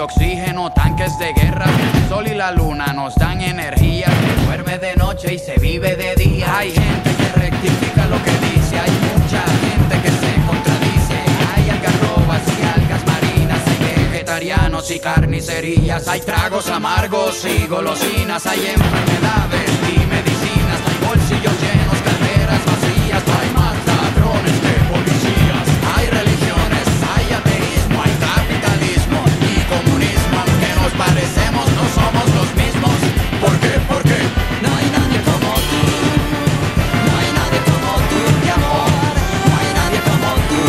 oxígeno, tanques de guerra. El sol y la luna nos dan energía. Se duerme de noche y se vive de día. Hay gente que rectifica lo que dice. Hay mucha gente que se contradice. Hay algarrobas y algas marinas. Hay vegetarianos y carnicerías. Hay tragos amargos y golosinas. Hay enfermedades y medicinas. Hay bolsillos llenos, carteras vacías. Hay más ladrones que policías. Hay religiones, hay ateísmo, hay capitalismo y comunismo. Aunque nos parecemos, no somos los mismos. ¿Por qué? ¿Por qué? No hay nadie como tú. No hay nadie como tú, mi amor. No hay nadie como tú.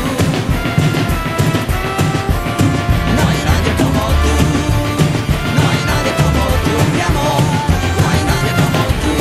No hay nadie como tú. No hay nadie como tú, mi amor. No hay nadie como tú.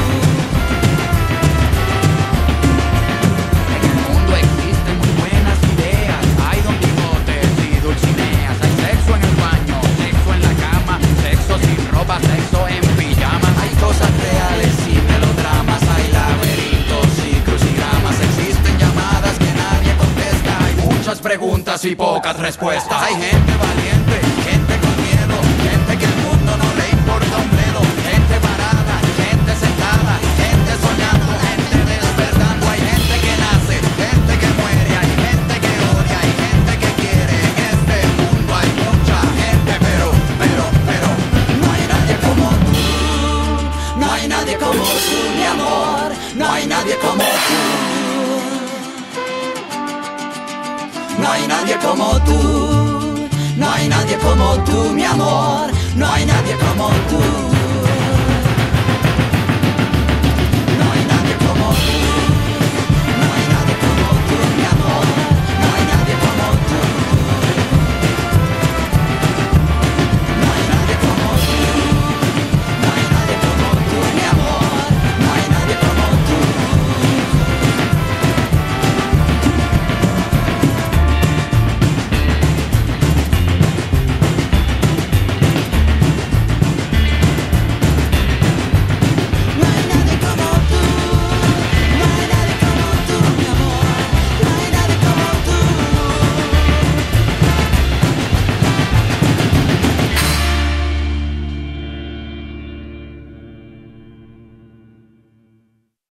En el mundo existen muy buenas ideas. Hay Don Quijotes y Dulcineas. Hay sexo en el baño, sexo en la cama, sexo sin ropa, sexo en pijama. Hay cosas reales y melodramas. Hay laberintos y crucigramas. Existen llamadas que nadie contesta. Hay muchas preguntas y pocas respuestas. Hay gente valiente, gente con miedo, gente que el mundo no le importa un bledo. Gente parada, gente sentada, gente soñando, gente despertando. Hay gente que nace, gente que muere, hay gente que odia, hay gente que quiere. En este mundo hay mucha gente, pero No hay nadie como tú. No hay nadie como tú, mi amor. No hay nadie como tú. No hay nadie como tú. No hay nadie como tú, mi amor. No hay nadie como tú.